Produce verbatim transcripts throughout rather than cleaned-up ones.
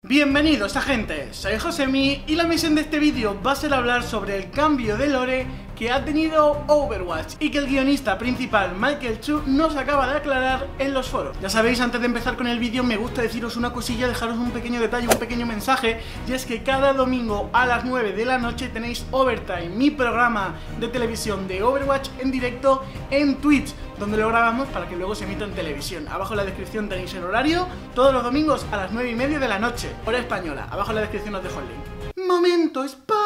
Bienvenidos, agentes, soy Josemi y la misión de este vídeo va a ser hablar sobre el cambio de lore que ha tenido Overwatch y que el guionista principal Michael Chu nos acaba de aclarar en los foros. Ya sabéis, antes de empezar con el vídeo me gusta deciros una cosilla, dejaros un pequeño detalle, un pequeño mensaje, y es que cada domingo a las nueve de la noche tenéis Overtime, mi programa de televisión de Overwatch en directo en Twitch, donde lo grabamos para que luego se emita en televisión. Abajo en la descripción tenéis el horario, todos los domingos a las nueve y media de la noche, hora española. Abajo en la descripción os dejo el link. Momento spam.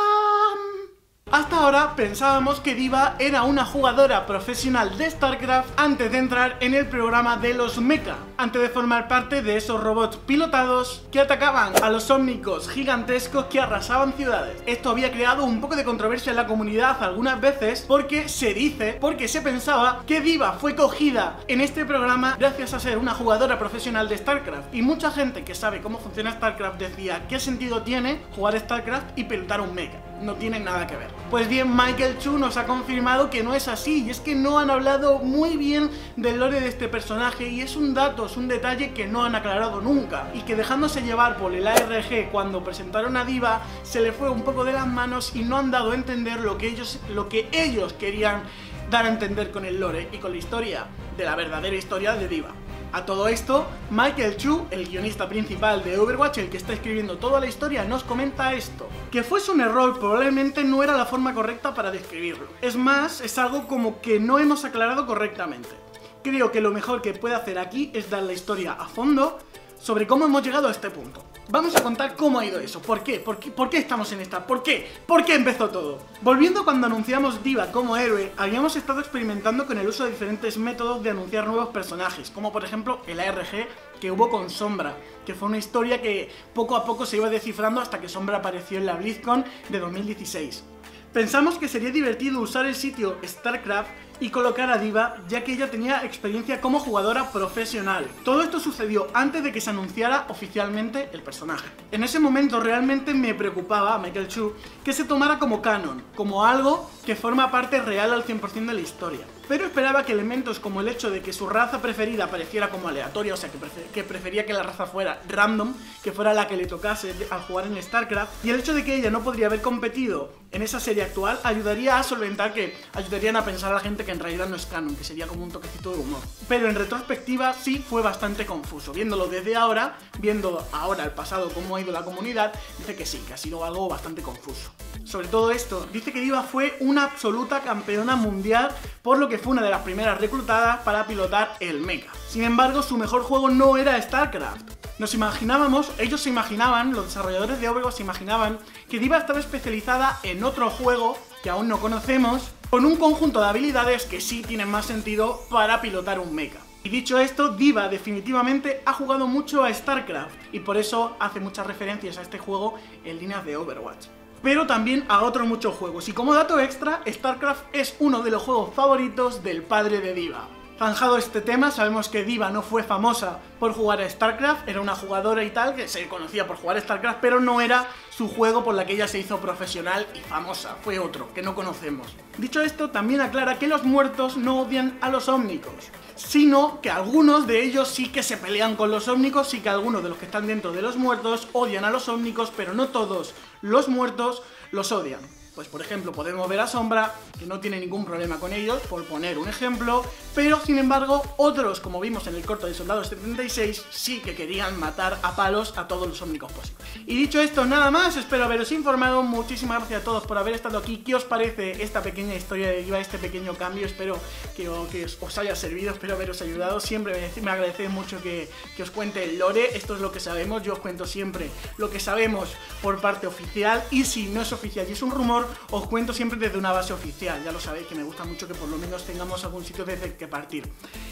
Hasta ahora pensábamos que D.Va era una jugadora profesional de StarCraft antes de entrar en el programa de los mecha, antes de formar parte de esos robots pilotados que atacaban a los ómnicos gigantescos que arrasaban ciudades. Esto había creado un poco de controversia en la comunidad algunas veces porque se dice, porque se pensaba que D.Va fue cogida en este programa gracias a ser una jugadora profesional de StarCraft, y mucha gente que sabe cómo funciona StarCraft decía: ¿qué sentido tiene jugar StarCraft y pilotar un mecha? No tienen nada que ver. Pues bien, Michael Chu nos ha confirmado que no es así, y es que no han hablado muy bien del lore de este personaje, y es un dato, es un detalle que no han aclarado nunca, y que dejándose llevar por el A R G cuando presentaron a D.Va se le fue un poco de las manos y no han dado a entender lo que ellos, lo que ellos querían dar a entender con el lore y con la historia, de la verdadera historia de D.Va. A todo esto, Michael Chu, el guionista principal de Overwatch, el que está escribiendo toda la historia, nos comenta esto: que fuese un error probablemente no era la forma correcta para describirlo. Es más, es algo como que no hemos aclarado correctamente. Creo que lo mejor que puede hacer aquí es dar la historia a fondo sobre cómo hemos llegado a este punto. Vamos a contar cómo ha ido eso, por qué, por qué, por qué estamos en esta, por qué, por qué empezó todo. Volviendo cuando anunciamos D.Va como héroe, habíamos estado experimentando con el uso de diferentes métodos de anunciar nuevos personajes, como por ejemplo el A R G que hubo con Sombra, que fue una historia que poco a poco se iba descifrando hasta que Sombra apareció en la BlizzCon de dos mil dieciséis. Pensamos que sería divertido usar el sitio StarCraft y colocar a D.Va, ya que ella tenía experiencia como jugadora profesional. Todo esto sucedió antes de que se anunciara oficialmente el personaje. En ese momento realmente me preocupaba a Michael Chu que se tomara como canon, como algo que forma parte real al cien por cien de la historia. Pero esperaba que elementos como el hecho de que su raza preferida apareciera como aleatoria, o sea que, prefer que prefería que la raza fuera random, que fuera la que le tocase al jugar en StarCraft, y el hecho de que ella no podría haber competido en esa serie actual ayudaría a solventar, que ayudarían a pensar a la gente que en realidad no es canon, que sería como un toquecito de humor. Pero en retrospectiva sí fue bastante confuso. Viéndolo desde ahora, viendo ahora el pasado, cómo ha ido la comunidad, dice que sí, que ha sido algo bastante confuso. Sobre todo esto, dice que D.Va fue una absoluta campeona mundial, por lo que fue una de las primeras reclutadas para pilotar el mecha. Sin embargo, su mejor juego no era StarCraft. Nos imaginábamos, ellos se imaginaban, los desarrolladores de Overwatch se imaginaban que D.Va estaba especializada en otro juego que aún no conocemos, con un conjunto de habilidades que sí tienen más sentido para pilotar un mecha. Y dicho esto, D.Va definitivamente ha jugado mucho a StarCraft, y por eso hace muchas referencias a este juego en líneas de Overwatch, pero también a otros muchos juegos. Y como dato extra, StarCraft es uno de los juegos favoritos del padre de D.Va. Zanjado este tema, sabemos que D.Va no fue famosa por jugar a StarCraft, era una jugadora y tal, que se conocía por jugar a StarCraft, pero no era su juego por la que ella se hizo profesional y famosa, fue otro, que no conocemos. Dicho esto, también aclara que los muertos no odian a los ómnicos, sino que algunos de ellos sí que se pelean con los ómnicos, sí que algunos de los que están dentro de los muertos odian a los ómnicos, pero no todos los muertos los odian. Pues por ejemplo podemos ver a Sombra, que no tiene ningún problema con ellos, por poner un ejemplo, pero sin embargo otros, como vimos en el corto de Soldado setenta y seis, sí que querían matar a palos a todos los ómnicos posibles. Y dicho esto, nada más, espero haberos informado, muchísimas gracias a todos por haber estado aquí. ¿Qué os parece esta pequeña historia de D.Va, este pequeño cambio? Espero que, que os haya servido, espero haberos ayudado. Siempre me, me agradecéis mucho que, que os cuente el lore, esto es lo que sabemos, yo os cuento siempre lo que sabemos por parte oficial, y si no es oficial y es un rumor, os cuento siempre desde una base oficial. Ya lo sabéis que me gusta mucho que por lo menos tengamos algún sitio desde que partir.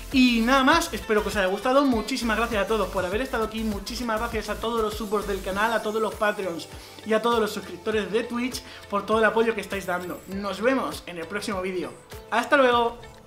Y nada más, espero que os haya gustado, muchísimas gracias a todos por haber estado aquí, muchísimas gracias a todos los subs del canal, a todos los Patreons y a todos los suscriptores de Twitch por todo el apoyo que estáis dando. Nos vemos en el próximo vídeo. ¡Hasta luego!